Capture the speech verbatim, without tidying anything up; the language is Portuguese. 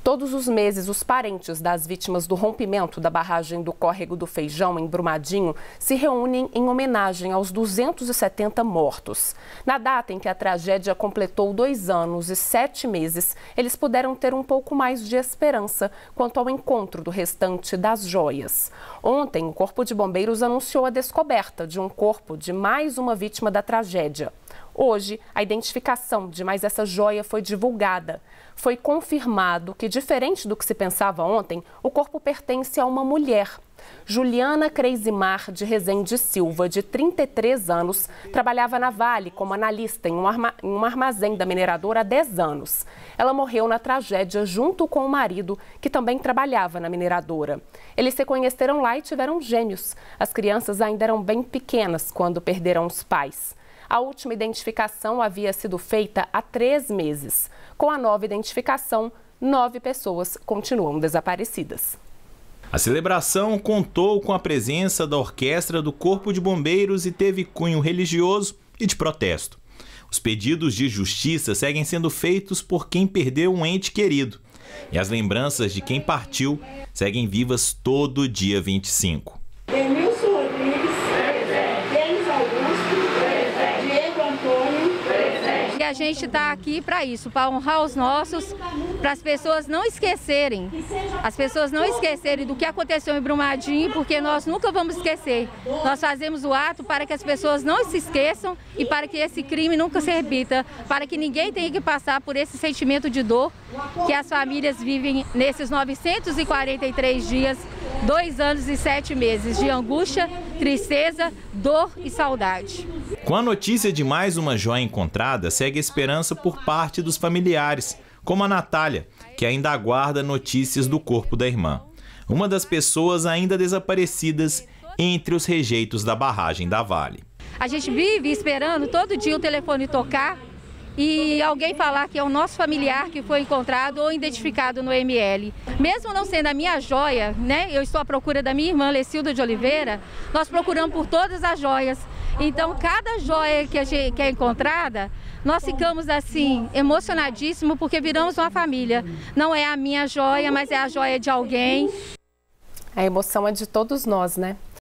Todos os meses, os parentes das vítimas do rompimento da barragem do Córrego do Feijão, em Brumadinho, se reúnem em homenagem aos duzentos e setenta mortos. Na data em que a tragédia completou dois anos e sete meses, eles puderam ter um pouco mais de esperança quanto ao encontro do restante das joias. Ontem, o Corpo de Bombeiros anunciou a descoberta de um corpo de mais uma vítima da tragédia. Hoje, a identificação de mais essa joia foi divulgada. Foi confirmado que, diferente do que se pensava ontem, o corpo pertence a uma mulher. Juliana Creisimar de Rezende Silva, de trinta e três anos, trabalhava na Vale como analista em um, arma... em um armazém da mineradora há dez anos. Ela morreu na tragédia junto com o marido, que também trabalhava na mineradora. Eles se conheceram lá e tiveram gêmeos. As crianças ainda eram bem pequenas quando perderam os pais. A última identificação havia sido feita há três meses. Com a nova identificação, nove pessoas continuam desaparecidas. A celebração contou com a presença da orquestra do Corpo de Bombeiros e teve cunho religioso e de protesto. Os pedidos de justiça seguem sendo feitos por quem perdeu um ente querido. E as lembranças de quem partiu seguem vivas todo dia vinte e cinco. E a gente está aqui para isso, para honrar os nossos, para as pessoas não esquecerem, as pessoas não esquecerem do que aconteceu em Brumadinho, porque nós nunca vamos esquecer. Nós fazemos o ato para que as pessoas não se esqueçam e para que esse crime nunca se repita, para que ninguém tenha que passar por esse sentimento de dor que as famílias vivem nesses novecentos e quarenta e três dias, dois anos e sete meses de angústia, tristeza, dor e saudade. Com a notícia de mais uma joia encontrada, segue a esperança por parte dos familiares, como a Natália, que ainda aguarda notícias do corpo da irmã. Uma das pessoas ainda desaparecidas entre os rejeitos da barragem da Vale. A gente vive esperando todo dia o telefone tocar e alguém falar que é o nosso familiar que foi encontrado ou identificado no M L. Mesmo não sendo a minha joia, né? Eu estou à procura da minha irmã Lecilda de Oliveira, nós procuramos por todas as joias. Então, cada joia que, a gente, que é encontrada, nós ficamos assim, emocionadíssimos, porque viramos uma família. Não é a minha joia, mas é a joia de alguém. A emoção é de todos nós, né?